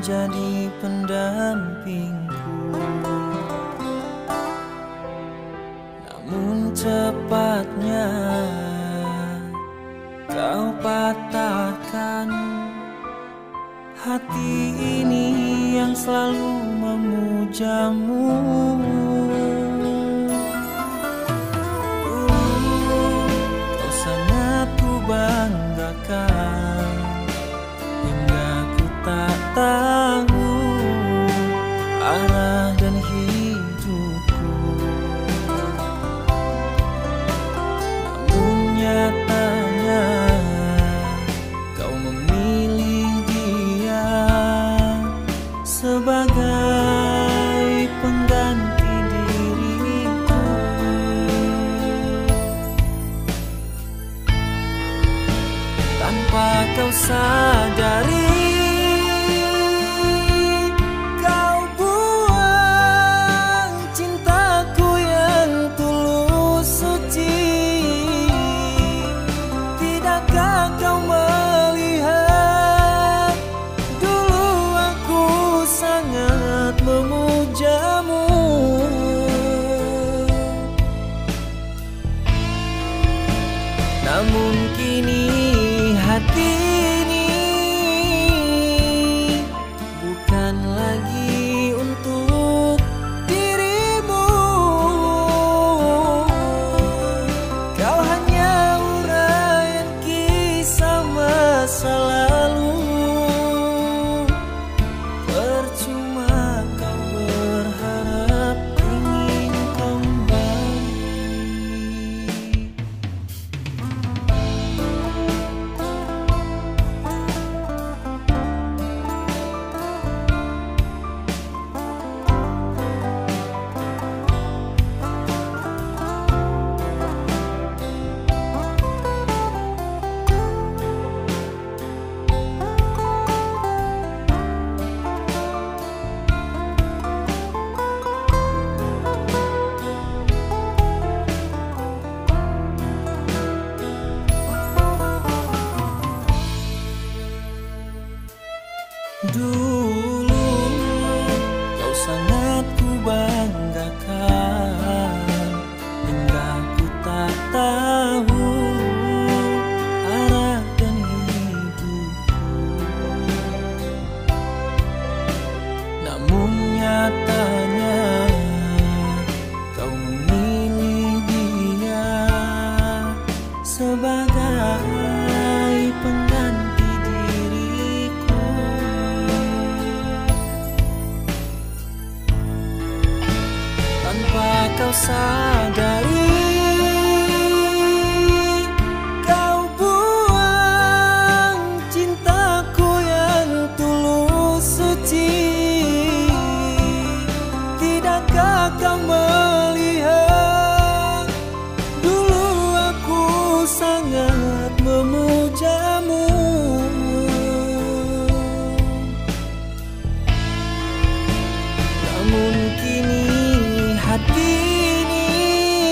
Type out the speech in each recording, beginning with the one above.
menjadi pendampingku. Namun cepatnya kau patahkan hati ini yang selalu memujamu. Kau sangat ku banggakan hingga ku tak tahu arah dan hidupku. Namun nyatanya kau memilih dia sebagai pengganti diriku. Tanpa kau sadari, kau buang cintaku yang tulus suci. Tidakkah kau melihat dulu aku sangat memujamu? Namun kini hati ini bukan lagi untuk dirimu. Kau hanya uraian kisah masa lalu. Percuma kau berharap ingin kembali. Dulu kau sangat ku banggakan hingga ku tak tahu arah dan hidupku. Namun nyatanya kau memilih dia sebagai pengganti diriku. Tanpa kau sadari, kau buang cintaku yang tulus suci. Tidakkah kau melihat dulu aku sangat memujamu? Namun kini hati ini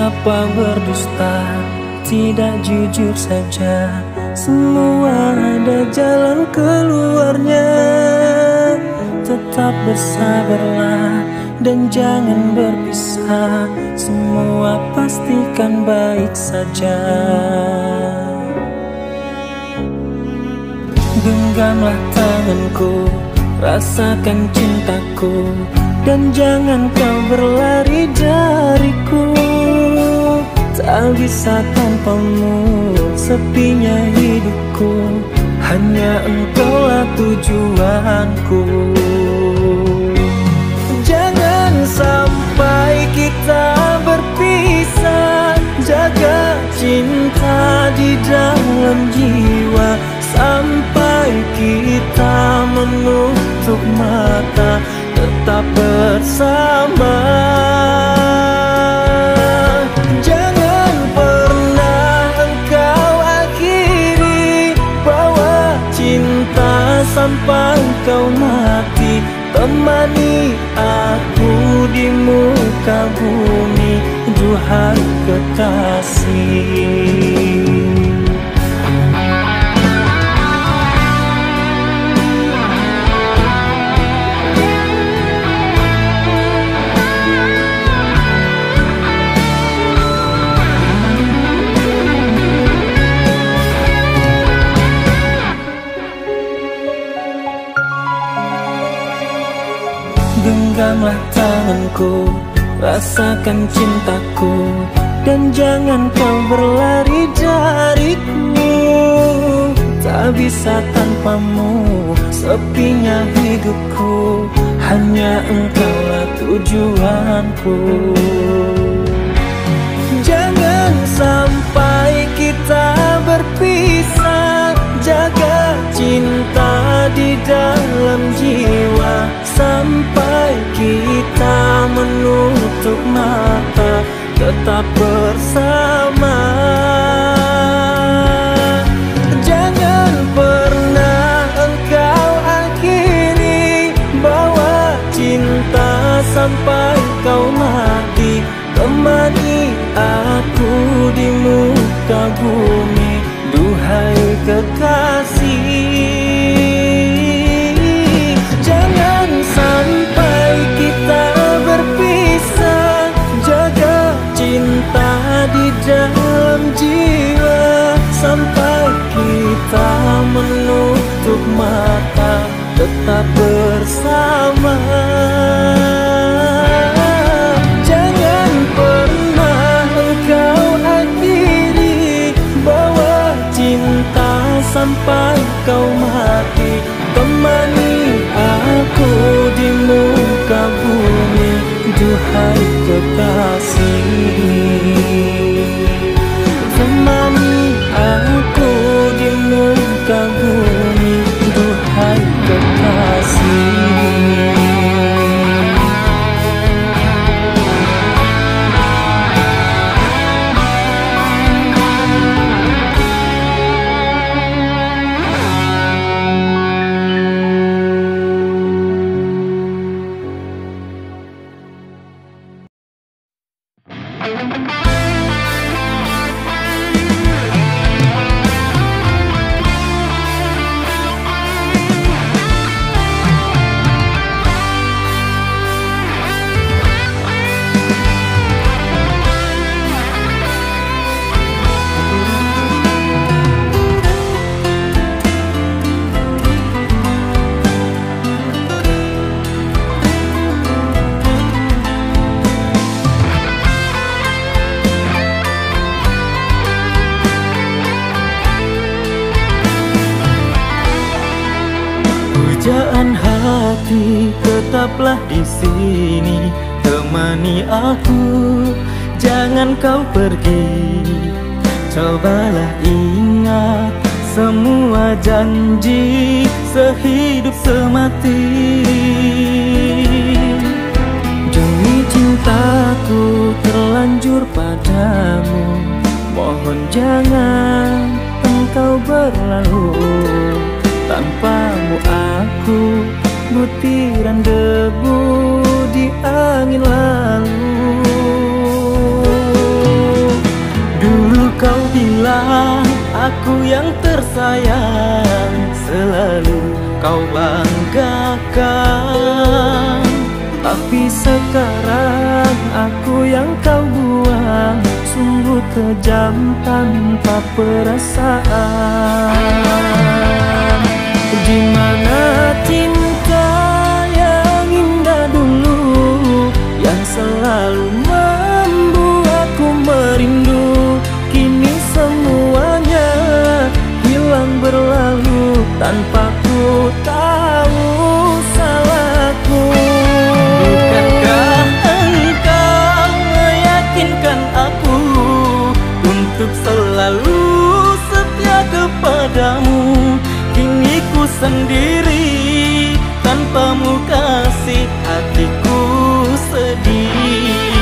Mengapa berdusta, tidak jujur saja? Semua ada jalan keluarnya. Tetap bersabarlah dan jangan berpisah. Semua pastikan baik saja. Genggamlah tanganku, rasakan cintaku, dan jangan kau berlari dariku. Tak bisa tanpamu, sepinya hidupku, hanya engkaulah tujuanku. Jangan sampai kita berpisah, jaga cinta di dalam jiwa, sampai kita menutup mata, tetap bersama. Jangan pernah engkau akhiri, bawa cinta sampai kau mati. Temani aku di muka bumi, duhai kekasih. Genggamlah tanganku, rasakan cintaku, dan jangan kau berlari dariku. Tak bisa tanpamu, sepinya hidupku, hanya engkaulah tujuanku. Jangan sampai kita berpisah, jaga cinta di dalam jiwa, sampai kita menutup mata, tetap bersama. Jangan pernah engkau akhiri, bawa cinta sampai kau mati. Temani aku di muka bumi, duhai kekasih. Jangan sampai kita berpisah, jaga cinta di dalam jiwa, sampai kita menutup mata, tetap bersama. Jangan pernah engkau akhiri, bawa cinta sampai kau mati. Temani aku di muka bumi, duhai kekasih. Temani aku di muka bumi, duhai kekasih. Pujaan hati, tetaplah di sini, temani aku, jangan kau pergi. Cobalah ingat semua janji, sehidup semati. Demi cintaku terlanjur padamu, mohon jangan engkau berlalu. Tanpamu aku butiran debu di angin lalu. tersayang selalu kau banggakan. Tapi sekarang aku yang kau buang, sungguh kejam tanpa perasaan. Di mana cinta yang indah dulu, yang selalu membuatku merindu? Kini semuanya hilang berlalu tanpa ku tahu salahku. Bukankah engkau meyakinkan aku untuk selalu setia kepadamu? Kini ku sendiri, tanpamu kasih hatiku sedih.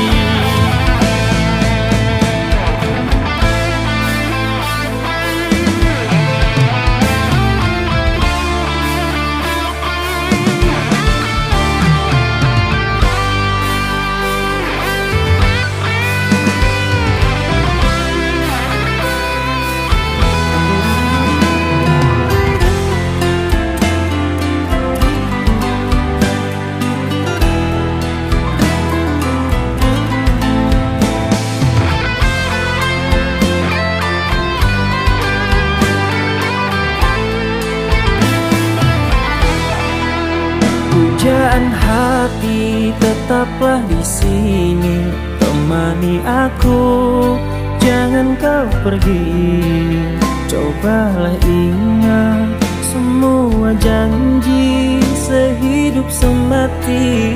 Pujaan hati tetaplah di sini, temani aku, jangan kau pergi. Cobalah ingat semua janji sehidup semati.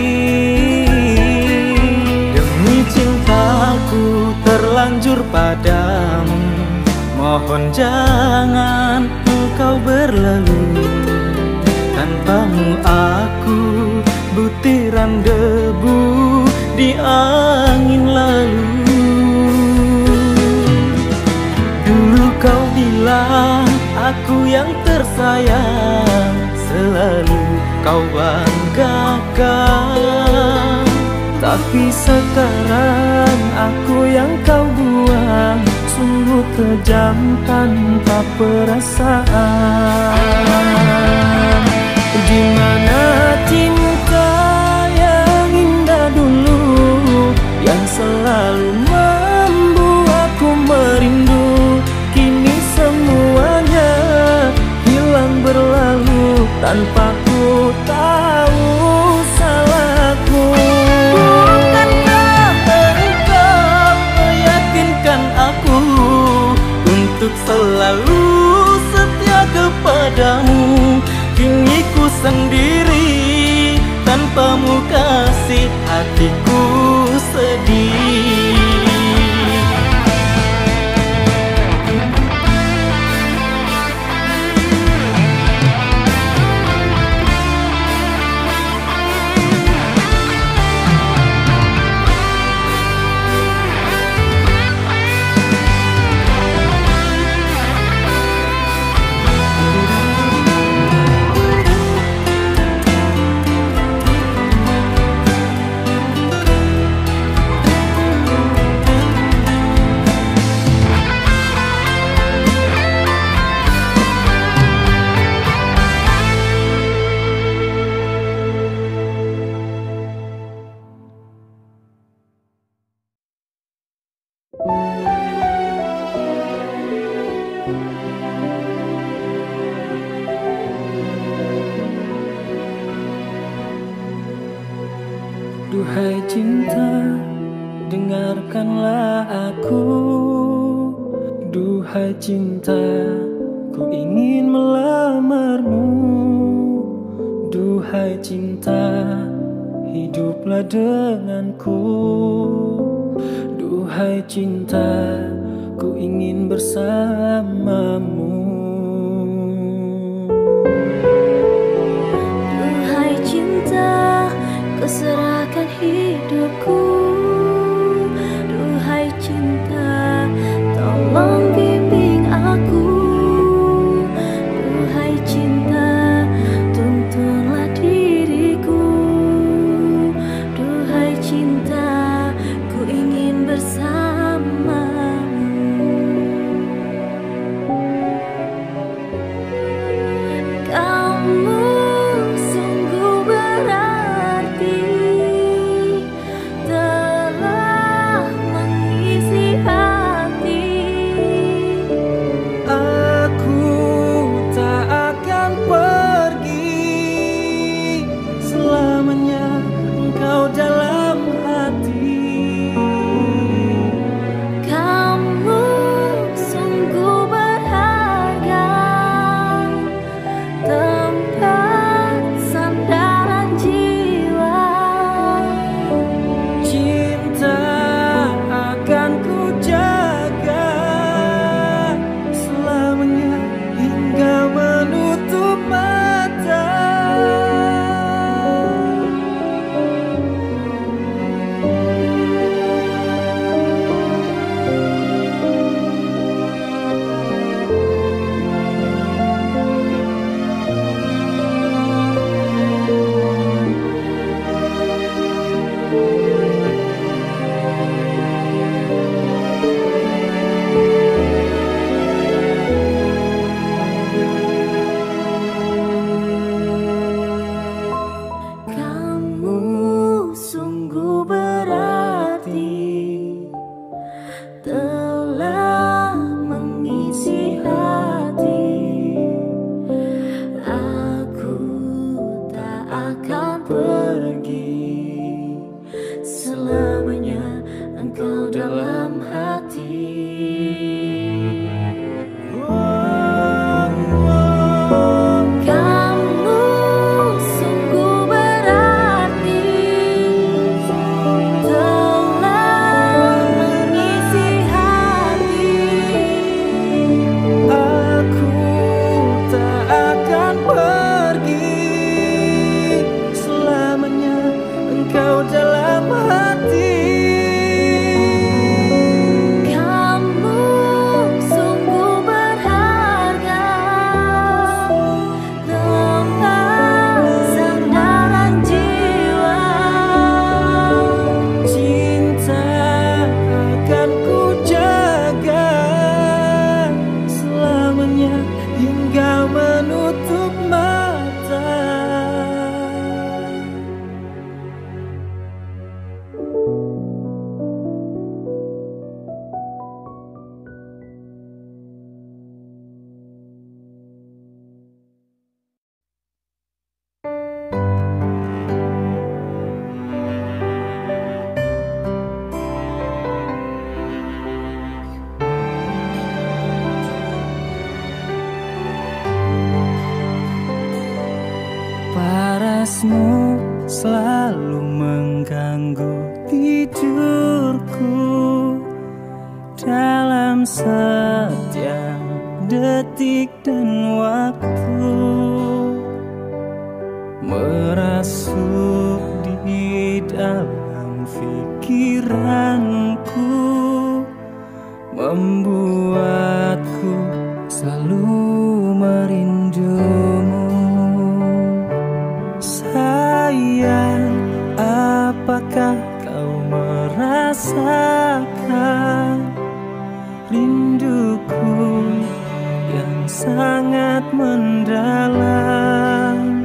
Demi cintaku terlanjur padamu, mohon jangan engkau berlalu. Tanpamu aku butiran debu di angin lalu. Dulu kau bilang aku yang tersayang, selalu kau banggakan. Tapi sekarang aku yang kau buang, sungguh kejam tanpa perasaan. Di mana cinta yang indah dulu, yang selalu membuatku merindu? Kini semuanya hilang berlalu tanpa ku tahu salahku. Bukankah engkau meyakinkan aku untuk selalu setia kepadamu? Kini ku sendiri, tanpamu kasih hatiku sedih. Duhai cinta, dengarkanlah aku. Duhai cinta, ku ingin melamarmu. Duhai cinta, hiduplah denganku. Duhai cinta, ku ingin bersamamu. Duhai cinta, ku serahkan hidupku. Duhai cinta, tolong bimbing aku. Duhai cinta, tuntunlah diriku. Duhai cinta, ku ingin bersamamu. akan pergi. selamanya engkau dalam hati. Kamu sungguh berarti, telah mengisi hati. Aku tak akan pergi, selamanya engkau dalam hati. Kamu sungguh berharga dalam sandaran jiwa. Cinta akan ku jaga selamanya hingga menutup mata. Parasmu selalu mengganggu tidurku dalam setiap detik dan waktu, merasuk di dalam pikiranku, membuatku selalu merindumu. Sayang, apakah kau merasakan rinduku yang sangat mendalam?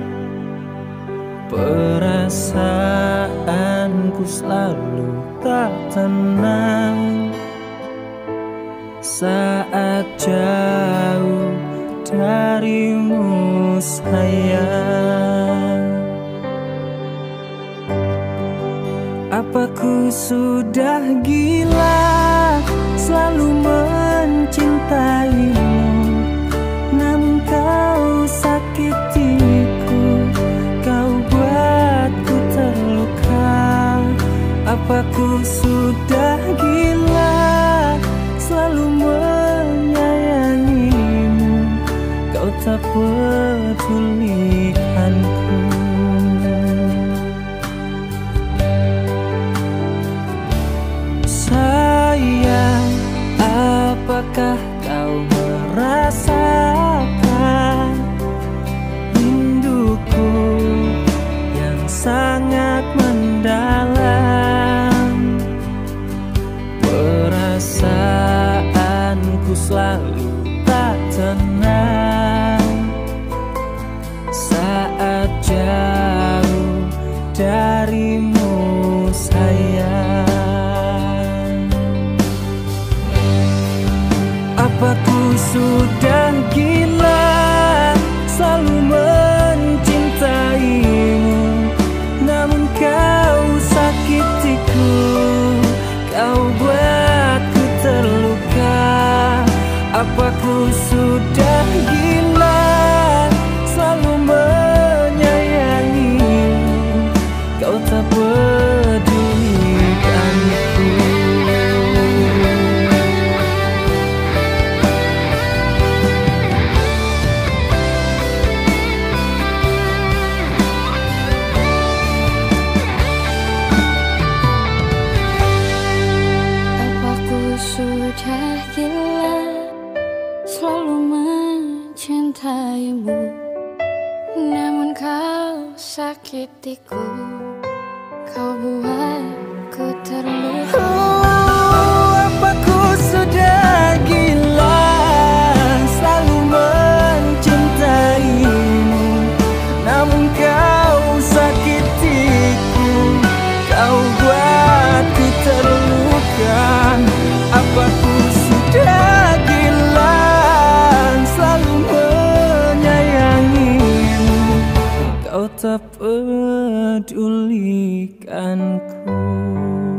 Perasaanku selalu tak tenang saat jauh darimu, sayang. Apa ku sudah gila selalu mencintaimu, namun kau sakitiku, kau buatku terluka. Apa ku sudah gila selalu menyayangimu, kau tak pedulikanku. Sayang, apakah kau merasakan rinduku yang sangat mendalam? Perasaanku selalu tak tenang saat jauh darimu, sayang. Apa ku sudah gila selalu mencintaimu, namun kau sakitiku, kau buatku terluka. Apa ku sudah gila selalu menyayangimu, kau tak pedulikanku. Sudah gila selalu mencintaimu, namun kau sakitiku, kau buatku terluka. Apa ku sudah gila selalu mencintaimu, namun kau sakitiku, kau buatku terluka. Apa ku sudah gila selalu menyayangimu, kau tak pedulikanku.